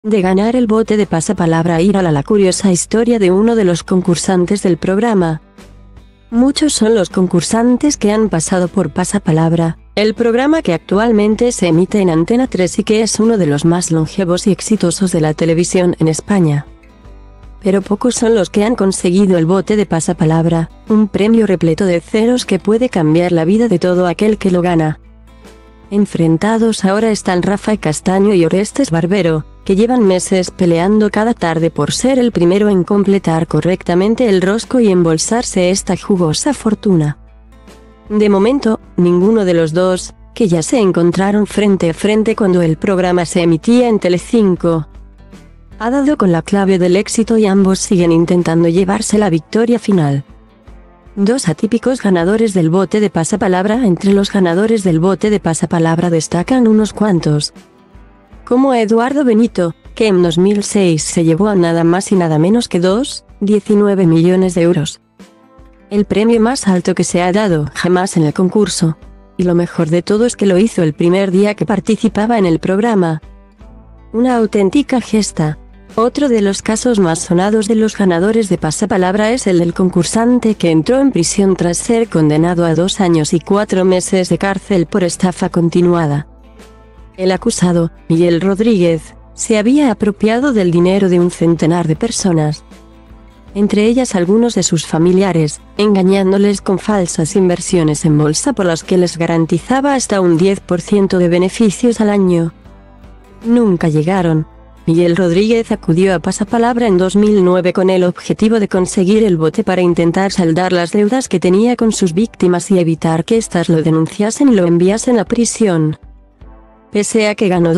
de ganar el bote de pasapalabra ir a la curiosa historia de uno de los concursantes del programa. Muchos son los concursantes que han pasado por Pasapalabra, el programa que actualmente se emite en Antena 3 y que es uno de los más longevos y exitosos de la televisión en España. Pero pocos son los que han conseguido el bote de Pasapalabra, un premio repleto de ceros que puede cambiar la vida de todo aquel que lo gana. Enfrentados ahora están Rafa Castaño y Orestes Barbero, que llevan meses peleando cada tarde por ser el primero en completar correctamente el rosco y embolsarse esta jugosa fortuna. De momento, ninguno de los dos, que ya se encontraron frente a frente cuando el programa se emitía en Telecinco, ha dado con la clave del éxito y ambos siguen intentando llevarse la victoria final. Dos atípicos ganadores del bote de pasapalabra. Entre los ganadores del bote de pasapalabra destacan unos cuantos, como Eduardo Benito, que en 2006 se llevó a nada más y nada menos que 19 millones de euros. El premio más alto que se ha dado jamás en el concurso. Y lo mejor de todo es que lo hizo el primer día que participaba en el programa. Una auténtica gesta. Otro de los casos más sonados de los ganadores de pasapalabra es el del concursante que entró en prisión tras ser condenado a 2 años y 4 meses de cárcel por estafa continuada. El acusado, Miguel Rodríguez, se había apropiado del dinero de un centenar de personas, entre ellas algunos de sus familiares, engañándoles con falsas inversiones en bolsa por las que les garantizaba hasta un 10% de beneficios al año. Nunca llegaron. Miguel Rodríguez acudió a Pasapalabra en 2009 con el objetivo de conseguir el bote para intentar saldar las deudas que tenía con sus víctimas y evitar que éstas lo denunciasen y lo enviasen a prisión. Pese a que ganó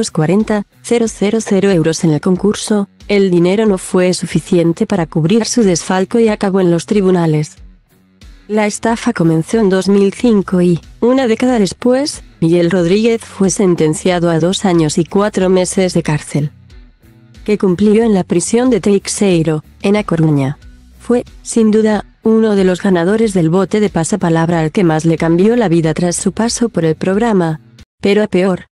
240.000 euros en el concurso, el dinero no fue suficiente para cubrir su desfalco y acabó en los tribunales. La estafa comenzó en 2005 y, una década después, Miguel Rodríguez fue sentenciado a 2 años y 4 meses de cárcel, que cumplió en la prisión de Teixeiro, en A Coruña. Fue, sin duda, uno de los ganadores del bote de pasapalabra al que más le cambió la vida tras su paso por el programa, pero a peor.